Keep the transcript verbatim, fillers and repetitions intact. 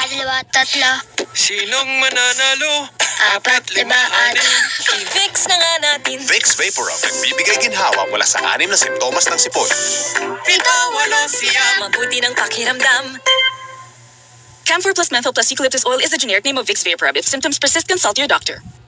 dalawa, tatlo. Sinong mananalo? Apat, lima, anim. I-Vicks na nga natin. Vicks Vaporub, nagbibigay ginhawa mula sa anim na simptomas ng sipon. Pito, walo, siyam. Mabuti ng pakiramdam. Camphor plus menthol plus eucalyptus oil is the generic name of Vicks Vaporub. If symptoms persist, consult your doctor.